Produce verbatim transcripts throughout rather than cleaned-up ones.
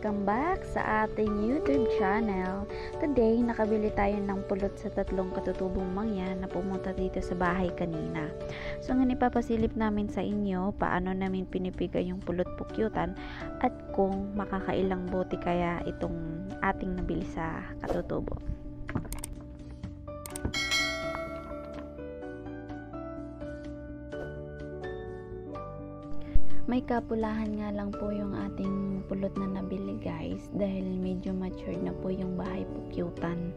Welcome back sa ating YouTube channel. Today, nakabili tayo ng pulot sa tatlong katutubong mangyan na pumunta dito sa bahay kanina. So, ngayon ipapasilip namin sa inyo paano namin pinipigay yung pulot pukyutan at kung makakailang bote kaya itong ating nabili sa katutubo. May kapulahan nga lang po yung ating pulot na nabili guys dahil medyo matured na po yung bahay pukyutan.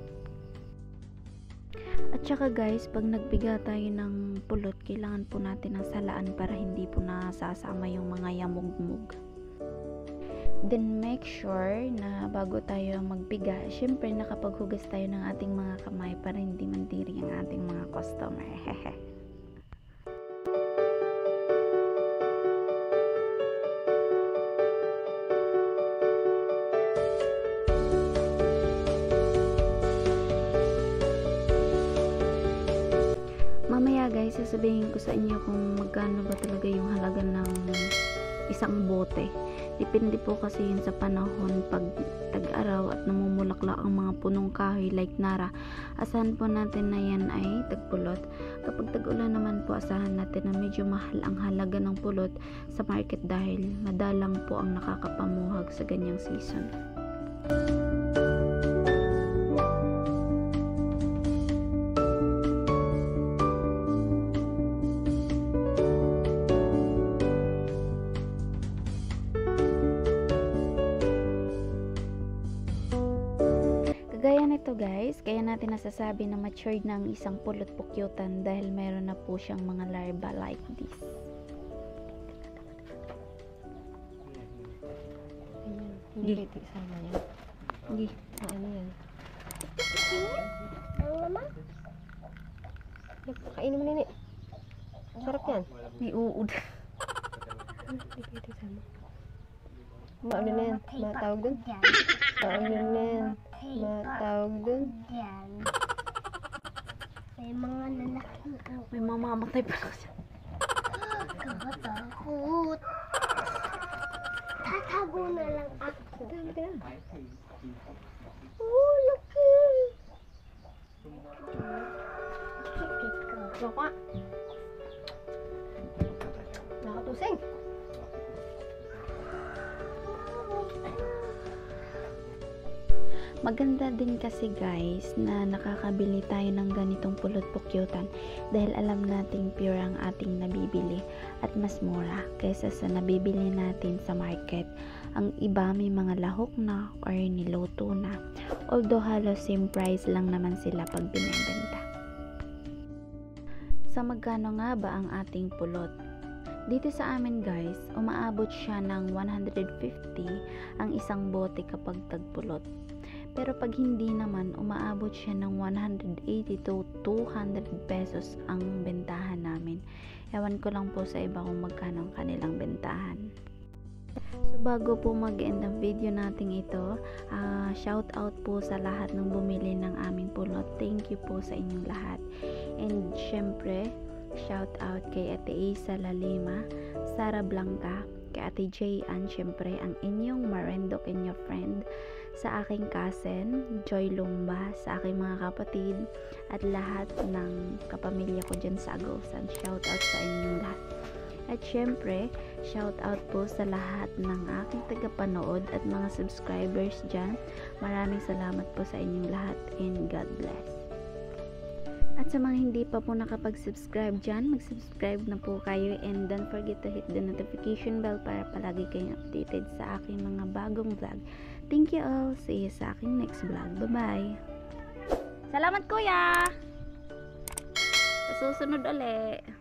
At saka guys, pag nagbiga tayo ng pulot, kailangan po natin ng salaan para hindi po nasasama yung mga yamugmug. Then make sure na bago tayo magbiga, syempre nakapaghugas tayo ng ating mga kamay para hindi mandiri ang ating mga customer. Hehe. Mamaya guys, sasabihin ko sa inyo kung magkano ba talaga yung halaga ng isang bote. Depende po kasi yun sa panahon pag tag-araw at namumulaklak ang mga punong kahoy like nara. Asahan po natin na yan ay tagpulot. Kapag tag-ulan naman po, asahan natin na medyo mahal ang halaga ng pulot sa market dahil madalang po ang nakakapamuhag sa ganyang season. Gaya nito guys, kaya natin nasasabi na matured na ang isang pulot pukyutan dahil meron na po siyang mga larva like this. Ayan, hindi pwede isama yan. Hindi. Ano yan? Ang mama? Kainin mo nini. Sarap yan. May uud. Hindi pwede isama. Maano na yan? Matawag dun? Maano na yan? Matawag dun? Yan. May mga nanaking ako. May mamamatay pa kasi. Kakatakot. Tatago na lang ako. Dami ka na. Oh, laki. Baka. Nakatusing. Maganda din kasi guys na nakakabili tayo ng ganitong pulot pukyutan dahil alam nating pure ang ating nabibili at mas mura kaysa sa nabibili natin sa market. Ang iba may mga lahok na or niluto na, although halos same price lang naman sila pag binibenta. Sa magkano nga ba ang ating pulot? Dito sa amin guys, umaabot siya ng one hundred fifty ang isang bote kapag tagpulot. Pero pag hindi naman, umaabot siya ng one hundred eighty to two hundred pesos ang bentahan namin. Ewan ko lang po sa iba kung magkano ang kanilang bentahan. So bago po mag-end ang video natin ito, uh, shout out po sa lahat ng bumili ng aming pulot. Thank you po sa inyong lahat. And syempre, shout out kay Ate Isa Lalima, Sara Blanca, kay Ate Jayan, syempre ang inyong Marendok and your friend, sa aking cousin, Joy Lumba, sa aking mga kapatid, at lahat ng kapamilya ko dyan sa Agusan. Shout out sa inyong lahat. At syempre, shout out po sa lahat ng aking tagapanood at mga subscribers dyan. Maraming salamat po sa inyong lahat and God bless. At sa mga hindi pa po nakapag-subscribe dyan, mag-subscribe na po kayo and don't forget to hit the notification bell para palagi kayong updated sa aking mga bagong vlog. Thank you all. See you sa aking next vlog. Bye-bye. Salamat kuya! Sa susunod ulit.